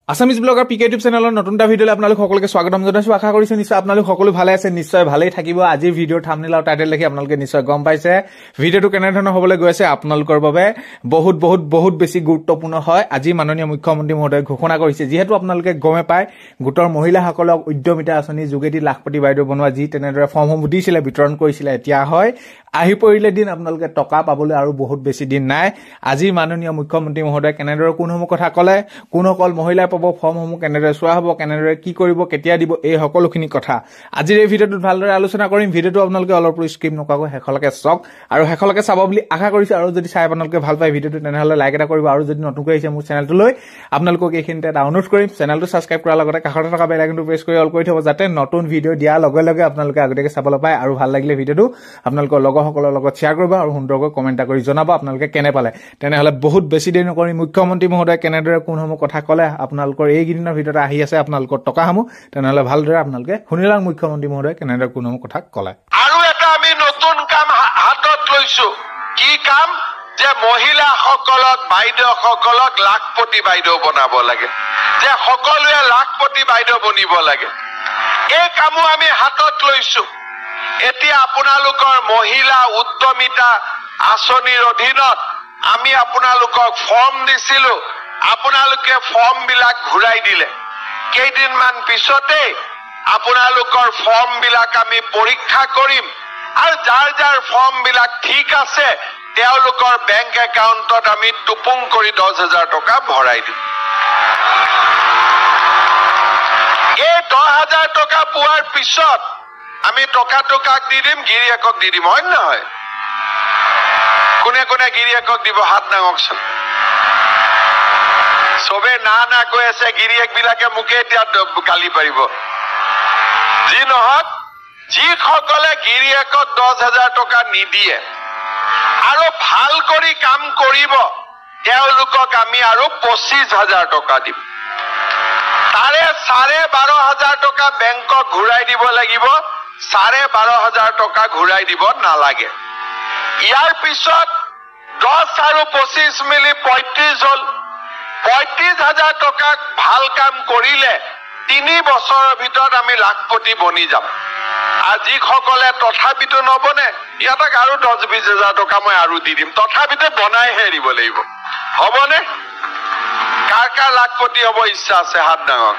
Assamese blogger পিকে YouTube চেনেলৰ নতুন এটা ভিডিঅ'লৈ আপোনালোক সকলোকে স্বাগতম জনাইছো। আশা কৰিছো নিশ্চয় আপোনালোক সকলো ভালে আছে, নিশ্চয় ভালেই থাকিব। আজিৰ ভিডিঅ'ৰ থাম্বনেইল আৰু টাইটেল দেখি আপোনালোকে নিশ্চয় গম পাইছে ভিডিঅ'টো কেনেধৰণৰ হ'বলৈ গৈ আছে। আপোনালোকৰ বাবে বহুত বেছি গুৰুত্বপূৰ্ণ হয়। আজি মাননীয় মুখ্যমন্ত্ৰী মহোদয়ে ঘোষণা কৰিছে, যিহেতু আপোনালোকে গমে পায় গোটৰ মহিলাসকলক উদ্যমিতা আঁচনি যোগেদি লাখপতি বাইদেউ বনোৱা যি তেনেদৰে ফৰ্মসমূহ দিছিলে, বিতৰণ কৰিছিলে, এতিয়া হয় আহি পৰিলে দিন আপোনালোকে টকা পাবলৈ আৰু বহুত বেছি দিন নাই। আজি মাননীয় মুখ্যমন্ত্ৰী মহোদয়ে কেনেদৰে কোনসমূহ কথা ক'লে, কোনসকল মহিলাই পাব, ফৰ্মসমূহ কেনেদৰে চোৱা হ'ব, কেনেদৰে কি কৰিব, কেতিয়া দিব, এই সকলোখিনি কথা আজিৰ এই ভিডিঅ'টোত ভালদৰে আলোচনা কৰিম। ভিডিঅ'টো আপোনালোকে অলপ স্কিপ নকৰাকৈ শেষলৈকে চাওক আৰু শেষলৈকে চাব বুলি আশা কৰিছো। আৰু যদি চাই আপোনালোকে ভাল পায় ভিডিঅ'টো তেনেহ'লে লাইক এটা কৰিব। আৰু যদি নতুনকৈ আহিছে মোৰ চেনেলটোলৈ, আপোনালোকক এইখিনিতে এটা অনুৰোধ কৰিম, চেনেলটো ছাবস্ক্ৰাইব কৰাৰ লগতে কাষতে থকা বেল আইকনটো প্ৰেছ কৰি অল কৰি থব, যাতে নতুন ভিডিঅ' দিয়াৰ লগে লগে আপোনালোকে আগতীয়াকৈ চাবলৈ পায়। আৰু ভাল লাগিলে ভিডিঅ'টো আপোনালোকৰ লগৰসকলৰ লগত শ্বেয়াৰ কৰিব আৰু সুন্দৰকৈ কমেণ্ট কৰি জনাব আপোনালোকে কেনে পালে। তেনেহ'লে বহুত বেছি দেৰি নকৰি মুখ্যমন্ত্ৰী মহোদয়ে কেনেদৰে কোনসমূহ কথা ক'লে, আপোনালোকৰ এইকেইদিনৰ ভিতৰত আহি আছে আপোনালোকৰ টকাসমূহ, তেনেহ'লে ভালদৰে আপোনালোকে শুনি লওক মুখ্যমন্ত্ৰী মহোদয়ে কেনেদৰে কোনসমূহ কথা ক'লে। আৰু এটা আমি নতুন কাম হাতত লৈছো। কি কাম? যে মহিলাসকলক, বাইদেউসকলক লাখপতি বাইদেউ বনাব লাগে, যে সকলোৱে লাখপতি বাইদেউ বনিব লাগে। এই কামো আমি হাতত লৈছো। এতিয়া আপোনালোকৰ মহিলা উদ্যমিতা আঁচনিৰ অধীনত আমি আপোনালোকক ফৰ্ম দিছিলো, আপোনালোকে ফৰ্ম বিলাক ঘূৰাই দিলে। কেইদিনমান পিছতে আপোনালোকৰ ফৰ্ম বিলাক আমি পৰীক্ষা কৰিম আৰু যাৰ যাৰ ফৰ্ম বিলাক ঠিক আছে তেওঁলোকৰ বেংক একাউণ্টত আমি টুপুং কৰি 10,000 টকা ভৰাই দিম। এই 10,000 টকা পোৱাৰ পিছত আমি টকাটো কাক দি দিম? গিৰিয়েকক দি দিম, হয় নহয়? কোনে কোনে গিৰিয়েকক দিব? হাত দাঙকচোন। চবে না কৈ আছে। গিৰিয়েক বিলাকে মোকে এতিয়া গালি পাৰিব। যি নহওক, যিসকলে গিৰিয়েকক 10,000 টকা নিদিয়ে আৰু ভাল কৰি কাম কৰিব তেওঁলোকক আমি আৰু 25,000 টকা দিম। তাৰে 12,500 টকা বেংকক ঘূৰাই দিব লাগিব, 12,500 টকা ঘূৰাই দিব নালাগে। ইয়াৰ পিছত 10 আৰু 25 মিলি 35 হ'ল। 35,000 টকা ভাল কাম কৰিলে 3 বছৰৰ ভিতৰত আমি লাখপতি বনি যাম। আৰু যিসকলে তথাপিতো নবনে, ইয়াতক আৰু 10-20,000 টকা মই আৰু দি দিম, তথাপিতো বনাইহে দিব লাগিব। হ'বনে? কাৰ কাৰ লাখপতি হ'ব ইচ্ছা আছে? হাত ডাঙৰ।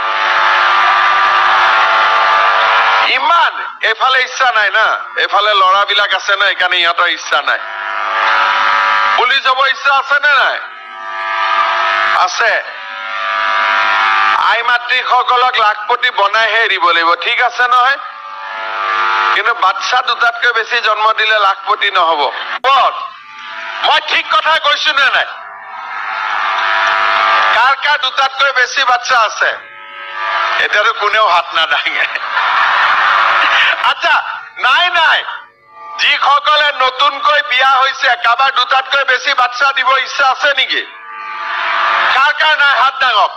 ইমান এইফালে ইচ্ছা নাই না, এইফালে ল'ৰাবিলাক আছে না, সেইকাৰণে ইহঁতৰ ইচ্ছা নাই। পুলিচ হ'ব ইচ্ছা আছে নে নাই? আছে। আই মাতৃসকলক লাখপতি বনাইহে এৰিব লাগিব, ঠিক আছে নহয়? কিন্তু বাচ্চা দুটাতকৈ বেছি জন্ম দিলে লাখপতি নহ'ব। মই ঠিক কথা কৈছো নে নাই? কাৰ কাৰ দুটাতকৈ বেছি বাচ্চা আছে? এতিয়াতো কোনেও হাত নাদাঙে। আচ্ছা, নাই যিসকলে নতুনকৈ বিয়া হৈছে, কাৰোবাৰ দুটাতকৈ বেছি বাচ্চা দিব ইচ্ছা আছে নেকি? কাৰ কাৰ নাই? হাত দাঙক।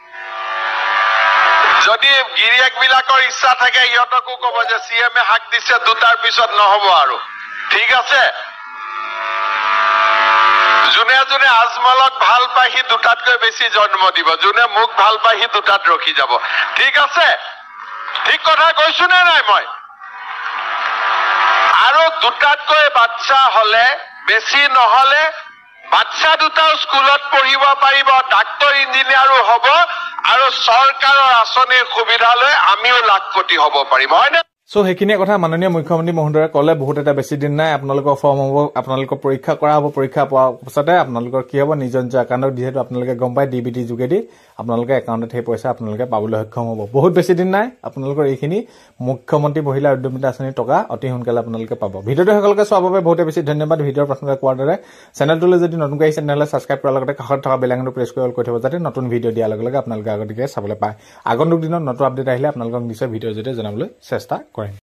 যদি গিৰিয়েক বিলাকৰ ইচ্ছা থাকে সিহঁতকো ক'ব যে CM এ হাক দিছে, দুটাৰ পিছত নহ'ব আৰু, ঠিক আছে? যোনে যোনে আজমলক ভাল পায় সি দুটাতকৈ বেছি জন্ম দিব, যোনে মোক ভাল পায় সি দুটাত ৰখি যাব, ঠিক আছে? ঠিক কথা কৈছো নে নাই মই? আৰু দুটাতকৈ বাচ্চা হলে, বেছি নহলে বাচ্চা দুটাও স্কুলত পঢ়িব পাৰিব, ডাক্তৰ ইঞ্জিনিয়াৰো হ'ব আৰু চৰকাৰৰ আঁচনিৰ সুবিধা লৈ আমিও লাখপতি হ'ব পাৰিম, হয়নে? সেইখিনিয়ে কথা মাননীয় মুখ্যমন্ত্ৰী মহোদয়ে ক'লে। বহুত এটা বেছি দিন নাই, আপোনালোকৰ ফৰ্ম হ'ব, আপোনালোকৰ পৰীক্ষা কৰা হ'ব। পৰীক্ষা পোৱাৰ পাছতে আপোনালোকৰ কি হ'ব, নিজৰ একাউণ্টত, যিহেতু আপোনালোকে গম পায় DBT যোগেদি আপোনালোকে একাউণ্টত সেই পইচা আপোনালোকে পাবলৈ সক্ষম হ'ব। বহুত বেছি দিন নাই, আপোনালোকৰ এইখিনি মুখ্যমন্ত্ৰী মহিলা উদ্যমিতা আঁচনিৰ টকা অতি সোনকালে আপোনালোকে পাব। ভিডিঅ'টো সকলোকে চোৱাৰ বাবে বহুতে বেছি ধন্যবাদ। ভিডিঅ'ৰ প্ৰথমতে কোৱাৰ দৰে চেনেলটোলৈ যদি নতুনকৈ আহিছে তেনেহ'লে ছাবস্ক্ৰাইব কৰাৰ লগতে কাষত থকা বেল আইকনটো প্ৰেছ কৰি অল কৰি থব, যাতে নতুন ভিডিঅ' দিয়াৰ লগে লগে আপোনালোকে আগতীয়াকৈ চাবলৈ পায়। আগন্তুক দিনত নতুন আপডেট আহিলে আপোনালোকক নিশ্চয় ভিডিঅ'ৰ জৰিয়তে জনাবলৈ চেষ্টা কৰিম।